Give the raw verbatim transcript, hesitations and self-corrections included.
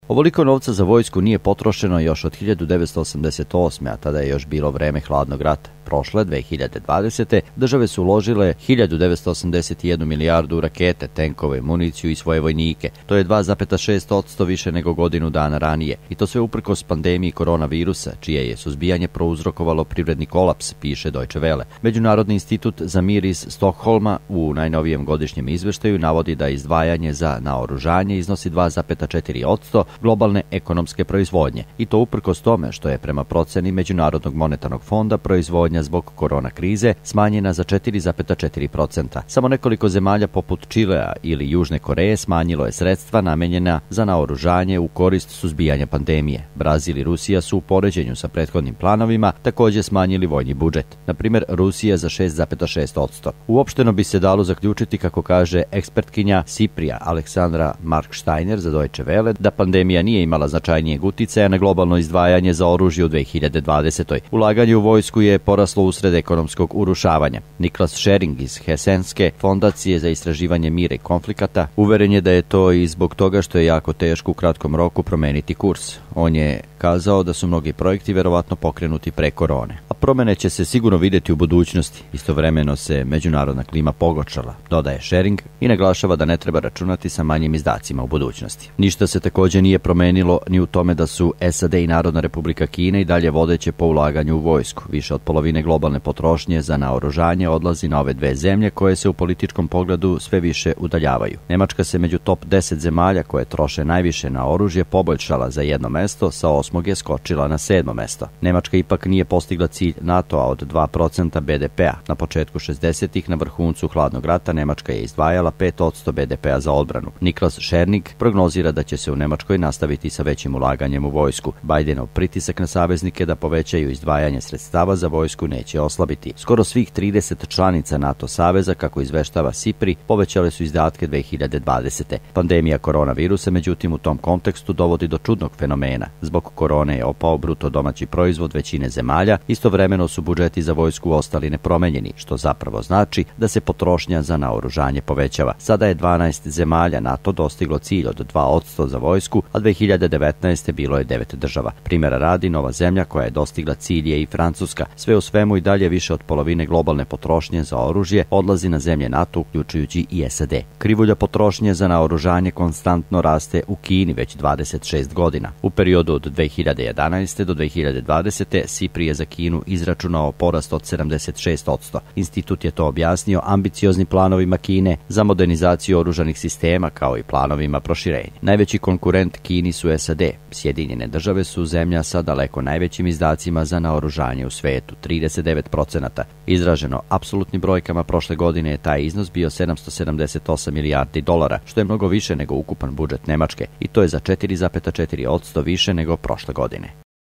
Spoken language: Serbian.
Ovoliko novca za vojsku nije potrošeno još od hiljadu devetsto osamdeset osme. a tada je još bilo vreme hladnog rata. Prošle, dve hiljade dvadesete. države su uložile hiljadu devetsto osamdeset jednu milijardu u rakete, tenkove, municiju i svoje vojnike. To je dva zarez šest posto više nego godinu dana ranije. I to sve uprkos pandemiji koronavirusa, čije je suzbijanje prouzrokovalo privredni kolaps, piše Deutsche Welle. Međunarodni institut za mir iz Stokholma u najnovijem godišnjem izveštaju navodi da izdvajanje za naoružanje iznosi dva zarez četiri posto globalne ekonomske proizvodnje. I to uprkos tome što je prema proceni Međunarodnog monetarnog fonda proizvodnja zbog korona krize smanjena za četiri zarez četiri posto. Samo nekoliko zemalja poput Čilea ili Južne Koreje smanjilo je sredstva namenjena za naoružanje u korist suzbijanja pandemije. Brazil i Rusija su u poređenju sa prethodnim planovima također smanjili vojni budžet. Na primjer, Rusija za šest zarez šest posto. Uopšteno bi se dalo zaključiti, kako kaže ekspertkinja Siprija Aleksandra Marksteiner za Deutsche Welle, da pandemija nije imala značajnijeg uticaja na globalno izdvajanje za oružje u dve hiljade dvadesetoj. Ulaganje u vojsku je poraslo usred ekonomskog urušavanja. Niklas Schering iz Hesenske fondacije za istraživanje mira i konflikata uveren je da je to i zbog toga što je jako teško u kratkom roku promeniti kurs. On je kazao da su mnogi projekti verovatno pokrenuti pre korone. A promene će se sigurno vidjeti u budućnosti. Istovremeno se međunarodna klima pogoršala, dodaje Schering i naglašava da ne treba računati sa manjim izdacima u budućnosti. Ništa se također nije promenilo ni u tome da su S A D i Narodna Republika Kina i dalje vodeće po ulaganju u vojsku. Više od polovine globalne potrošnje za naoružanje odlazi na ove dve zemlje koje se u političkom pogledu sve više udaljavaju. Nemačka se među top deset zemalja koje troše najviše na oružje poboljšala za jedno mesto, sa osmog je skočila na sedmo mesto. Nemačka ipak nije postigla cilj NATO-a od dva procenta B D P-a. Na početku šezdesetih, na vrhuncu hladnog rata, Nemačka je izdvajala pet posto B D P-a za odbranu. Niklas Schering prognozira da će se u Nemačkoj nastaviti sa većim ulaganjem u vojsku. Bidenov pritisak na saveznike da povećaju izdvajanje sredstava za vojsku neće oslabiti. Skoro svih trideset članica NATO saveza, kako izveštava Sipri, povećale su izdatke dve hiljade dvadesete. Pandemija koronavirusa, međutim, u tom kontekstu dovodi do čudnog fenomena. Zbog korone je opao bruto domaći proizvod većine zemalja, istovremeno su budžeti za vojsku ostali nepromenjeni, što zapravo znači da se potrošnja za naoružanje povećava. Sada je dvanaest zemalja NATO dostiglo cilj od dva posto za vojsku, a dve hiljade devetnaeste. bilo je devet država. Primjera radi, nova zemlja koja je dostigla cilj je i Francuska. Sve u svemu i dalje više od polovine globalne potrošnje za oružje odlazi na zemlje NATO, uključujući i S A D. Krivulja potrošnje za naoružanje konstantno raste u Kini već dvadeset šest godina. U periodu od dve hiljade jedanaeste. do dve hiljade dvadesete. Sipri je za Kinu izračunao porast od sedamdeset šest posto. Institut je to objasnio ambicioznim planovima Kine za modernizaciju oružanih sistema, kao i planovima proširenja. Najveći konkurent Kini su S A D. Sjedinjene države su zemlja sa daleko najvećim izdacima za naoružanje u svetu, trideset devet posto. Izraženo apsolutnim brojkama, prošle godine je taj iznos bio sedamsto sedamdeset osam milijardi dolara, što je mnogo više nego ukupan budžet Nemačke, i to je za četiri zarez četiri posto više nego prošle godine.